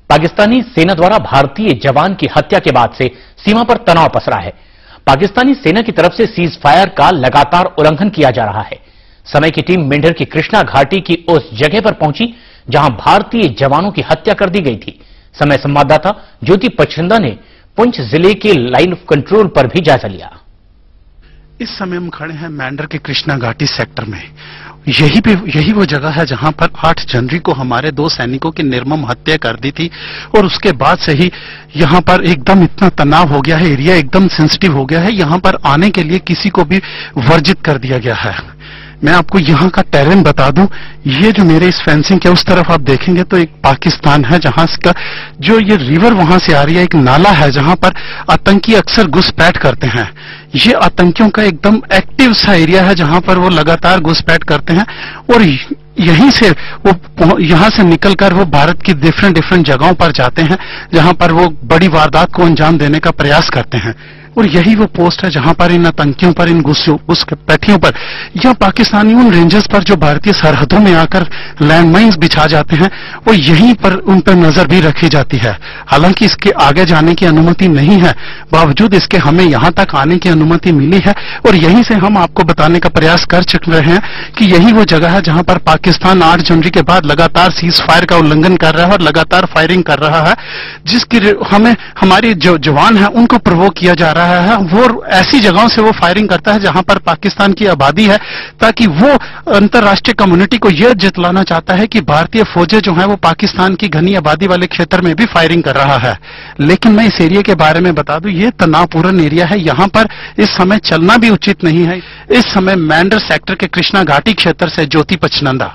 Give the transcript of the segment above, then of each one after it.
पाकिस्तानी सेना द्वारा भारतीय जवान की हत्या के बाद से सीमा पर तनाव पसरा है। पाकिस्तानी सेना की तरफ से सीज फायर का लगातार उल्लंघन किया जा रहा है। समय की टीम मेंढर की कृष्णा घाटी की उस जगह पर पहुंची जहां भारतीय जवानों की हत्या कर दी गई थी। समय संवाददाता ज्योति पचनंदा ने पुंछ जिले के लाइन ऑफ कंट्रोल पर भी जायजा लिया। इस समय हम खड़े हैं मेंढर के कृष्णा घाटी सेक्टर में। यही वो जगह है जहां पर 8 जनवरी को हमारे 2 सैनिकों की निर्मम हत्या कर दी थी और उसके बाद से ही यहां पर एकदम इतना तनाव हो गया है, एरिया एकदम सेंसिटिव हो गया है। यहां पर आने के लिए किसी को भी वर्जित कर दिया गया है। मैं आपको यहां का टेरेन बता दूं, ये जो मेरे इस फेंसिंग के उस तरफ आप देखेंगे तो एक पाकिस्तान है जहां इसका जो ये रिवर वहां से आ रही है, एक नाला है जहां पर आतंकी अक्सर घुसपैठ करते हैं। ये आतंकियों का एकदम एक्टिव सा एरिया है जहां पर वो लगातार घुसपैठ करते हैं और यहीं से वो यहां से निकलकर वो भारत की डिफरेंट जगहों पर जाते हैं जहां पर वो बड़ी वारदात को अंजाम देने का प्रयास करते हैं। और यही वो पोस्ट है जहां पर इन आतंकियों पर, इन घुसपैठियों पर या पाकिस्तानी उन रेंजर्स पर जो भारतीय सरहदों में आकर लैंडमाइंस बिछा जाते हैं, वो यहीं पर उन पर नजर भी रखी जाती है। हालांकि इसके आगे जाने की अनुमति नहीं है, बावजूद इसके हमें यहां तक आने की अनुमति मिली है और यहीं से हम आपको बताने का प्रयास कर चुके रहे हैं कि यही वो जगह है जहां पर पाकिस्तान 8 जनवरी के बाद लगातार सीज फायर का उल्लंघन कर रहा है और लगातार फायरिंग कर रहा है, जिसकी हमें हमारे जो जवान है उनको प्रोवोक किया जा रहा है। वो ऐसी जगहों से वो फायरिंग करता है जहां पर पाकिस्तान की आबादी है, ताकि वो अंतरराष्ट्रीय कम्युनिटी को यह जितलाना चाहता है कि भारतीय फौजें जो हैं वो पाकिस्तान की घनी आबादी वाले क्षेत्र में भी फायरिंग कर रहा है। लेकिन मैं इस एरिया के बारे में बता दूं, ये तनावपूर्ण एरिया है, यहां पर इस समय चलना भी उचित नहीं है। इस समय मेंढर सेक्टर के कृष्णा घाटी क्षेत्र से ज्योति पचनंदा।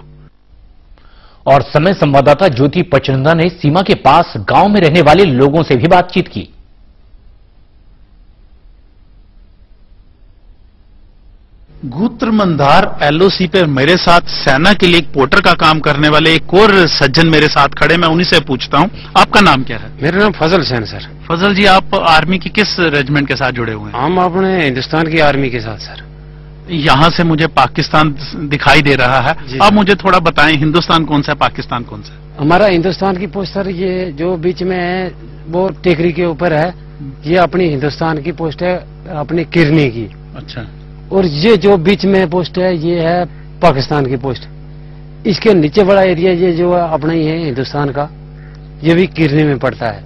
और समय संवाददाता ज्योति पचनंदा ने सीमा के पास गांव में रहने वाले लोगों से भी बातचीत की। गुत्रमंदार एलओसी पे मेरे साथ सेना के लिए एक पोर्टर का काम करने वाले एक और सज्जन मेरे साथ खड़े, मैं उन्हीं से पूछता हूं, आपका नाम क्या है? मेरा नाम फजल हुसैन सर। फजल जी, आप आर्मी की किस रेजिमेंट के साथ जुड़े हुए हैं? हम अपने हिंदुस्तान की आर्मी के साथ सर। यहां से मुझे पाकिस्तान दिखाई दे रहा है, आप मुझे थोड़ा बताएं, हिंदुस्तान कौन सा है, पाकिस्तान कौन सा है? हमारा हिंदुस्तान की पोस्ट सर ये जो बीच में है वो टेकरी के ऊपर है, ये अपनी हिंदुस्तान की पोस्ट है, अपनी किरनी की। अच्छा। और ये जो बीच में पोस्ट है ये है पाकिस्तान की पोस्ट। इसके नीचे बड़ा एरिया ये जो है अपना ही है हिंदुस्तान का, ये भी किरनी में पड़ता है।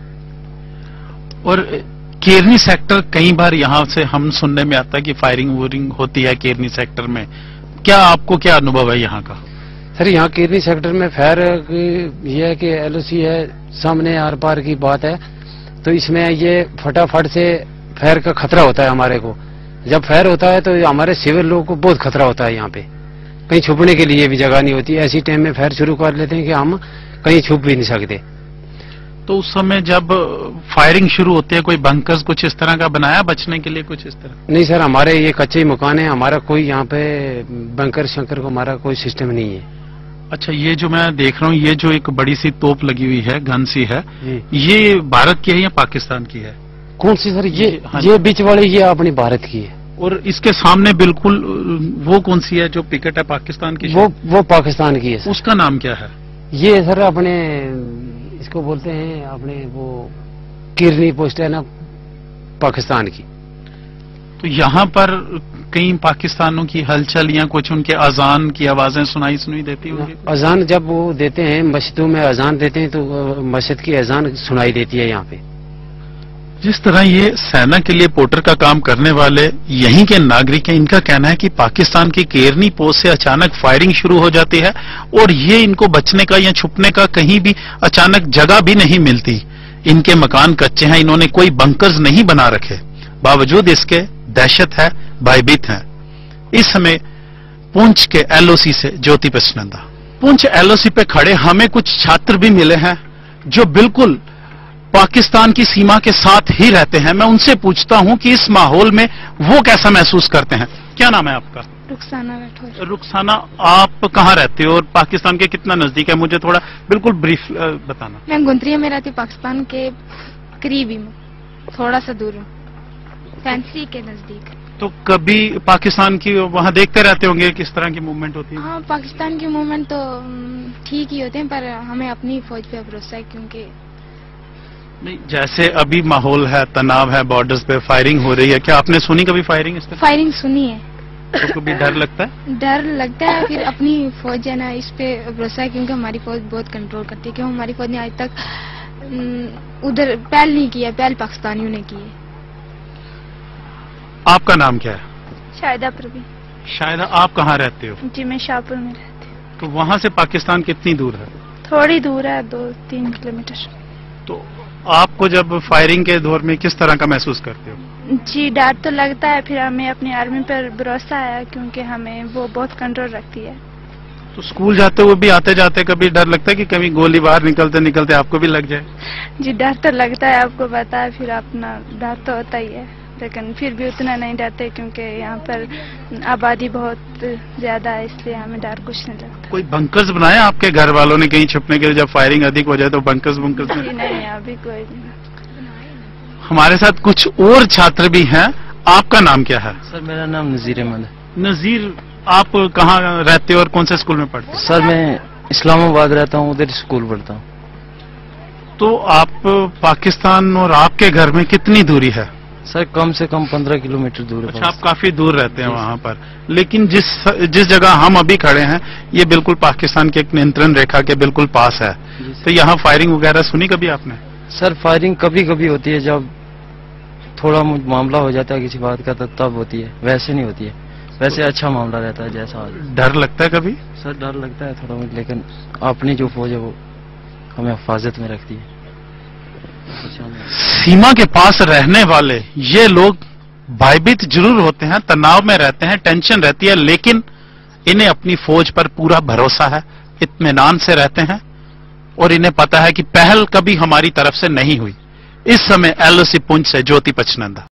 और केरनी सेक्टर कई बार यहां से हम सुनने में आता है कि फायरिंग वूरिंग होती है केरनी सेक्टर में, क्या आपको क्या अनुभव है यहाँ का? सर यहाँ केरनी सेक्टर में फायर ये है कि एलओसी है, सामने आर पार की बात है, तो इसमें ये फटाफट से फायर का खतरा होता है हमारे को। जब फायर होता है तो हमारे सिविल लोगों को बहुत खतरा होता है, यहाँ पे कहीं छुपने के लिए भी जगह नहीं होती। ऐसी टाइम में फायर शुरू कर लेते हैं कि हम कहीं छुप भी नहीं सकते। तो उस समय जब फायरिंग शुरू होती है, कोई बंकर्स कुछ इस तरह का बनाया बचने के लिए, कुछ इस तरह? नहीं सर, हमारे ये कच्चे मकान है, हमारा कोई यहाँ पे बंकर शंकर को हमारा कोई सिस्टम नहीं है। अच्छा, ये जो मैं देख रहा हूँ, ये जो एक बड़ी सी तोप लगी हुई है, गन सी है, ये भारत की है या पाकिस्तान की है? कौन सी सर? ये बीच वाली ये अपनी भारत की है। और इसके सामने बिल्कुल वो कौन सी है जो पिकेट है पाकिस्तान की? वो पाकिस्तान की है सर। उसका नाम क्या है? ये सर अपने इसको बोलते हैं अपने वो किरनी पोस्ट है ना, पाकिस्तान की। तो यहाँ पर कहीं पाकिस्तानों की हलचल या कुछ उनके अजान की आवाजें सुनाई देती होंगी? अजान जब वो देते हैं मस्जिदों में अजान देते हैं तो मस्जिद की अजान सुनाई देती है यहाँ पे। जिस तरह ये सेना के लिए पोर्टर का काम करने वाले यहीं के नागरिक हैं, इनका कहना है कि पाकिस्तान की केरनी पोस्ट से अचानक फायरिंग शुरू हो जाती है और ये इनको बचने का या छुपने का कहीं भी अचानक जगह भी नहीं मिलती। इनके मकान कच्चे हैं, इन्होंने कोई बंकर्स नहीं बना रखे, बावजूद इसके दहशत है, भयभीत है। इस समय पुंछ के एलओसी से ज्योति पचनंदा। पुंछ एलओसी पे खड़े हमें कुछ छात्र भी मिले हैं जो बिल्कुल पाकिस्तान की सीमा के साथ ही रहते हैं। मैं उनसे पूछता हूं कि इस माहौल में वो कैसा महसूस करते हैं। क्या नाम है आपका? रुखसाना राठौर। रुखसाना, आप कहाँ रहते हो और पाकिस्तान के कितना नजदीक है, मुझे थोड़ा बिल्कुल ब्रीफ बताना। मैं गुंतरिया में रहती हूँ, पाकिस्तान के करीब ही में, थोड़ा सा दूर हूँ, फैंसी के नजदीक। तो कभी पाकिस्तान की वहां देखते रहते होंगे किस तरह की मूवमेंट होती है? हाँ, पाकिस्तान के मूवमेंट तो ठीक ही होते हैं, पर हमें अपनी फौज पे भरोसा है, क्योंकि नहीं, जैसे अभी माहौल है, तनाव है, बॉर्डर्स पे फायरिंग हो रही है, क्या आपने सुनी कभी फायरिंग इस तरह? फायरिंग सुनी है। तो कभी डर लगता है? डर लगता है, फिर अपनी फौज है ना, इस पे भरोसा है, क्योंकि हमारी फौज बहुत कंट्रोल करती है। क्यों हमारी फौज ने आज तक उधर पहल नहीं किया, पहल पाकिस्तानियों ने की है। आपका नाम क्या है? शायदा प्रवीण। शायद आप कहाँ रहते हो? जी, मैं शाहपुर में रहती हूँ। तो वहां से पाकिस्तान कितनी दूर है? थोड़ी दूर है, 2-3 किलोमीटर। तो आपको जब फायरिंग के दौर में किस तरह का महसूस करते हो? जी, डर तो लगता है, फिर हमें अपनी आर्मी पर भरोसा है, क्योंकि हमें वो बहुत कंट्रोल रखती है। तो स्कूल जाते हुए भी आते जाते कभी डर लगता है कि कभी गोली बाहर निकलते निकलते आपको भी लग जाए? जी, डर तो लगता है, आपको पता है, फिर अपना डर तो होता ही है, लेकिन फिर भी उतना नहीं डरते, क्योंकि यहाँ पर आबादी बहुत ज्यादा है, इसलिए हमें डर कुछ नहीं लगता। कोई बंकर्स बनाए आपके घर वालों ने कहीं छुपने के लिए, जब फायरिंग अधिक हो जाए तो बंकर्स बुंकर्स में? जी नहीं, अभी कोई नहीं। हमारे साथ कुछ और छात्र भी हैं। आपका नाम क्या है? सर मेरा नाम नजीर अहमद है। नजीर, आप कहाँ रहते हो और कौन से स्कूल में पढ़ते हो? सर मैं इस्लामाबाद रहता हूँ, उधर स्कूल पढ़ता हूँ। तो आप पाकिस्तान और आपके घर में कितनी दूरी है? सर कम से कम 15 किलोमीटर दूर है। अच्छा, आप काफी दूर रहते हैं वहां पर, लेकिन जिस जगह हम अभी खड़े हैं ये बिल्कुल पाकिस्तान के एक नियंत्रण रेखा के बिल्कुल पास है। तो यहाँ फायरिंग वगैरह सुनी कभी आपने? सर फायरिंग कभी कभी होती है, जब थोड़ा मामला हो जाता है किसी बात का तो तब होती है, वैसे नहीं होती है। वैसे अच्छा मामला रहता है जैसा आज। डर लगता है कभी? सर डर लगता है थोड़ा बहुत, लेकिन अपनी जो फौज है वो हमें हिफाजत में रखती है। सीमा के पास रहने वाले ये लोग भयभीत जरूर होते हैं, तनाव में रहते हैं, टेंशन रहती है, लेकिन इन्हें अपनी फौज पर पूरा भरोसा है, इत्मीनान से रहते हैं और इन्हें पता है कि पहल कभी हमारी तरफ से नहीं हुई। इस समय LOC पुंछ से ज्योति पचनंदा।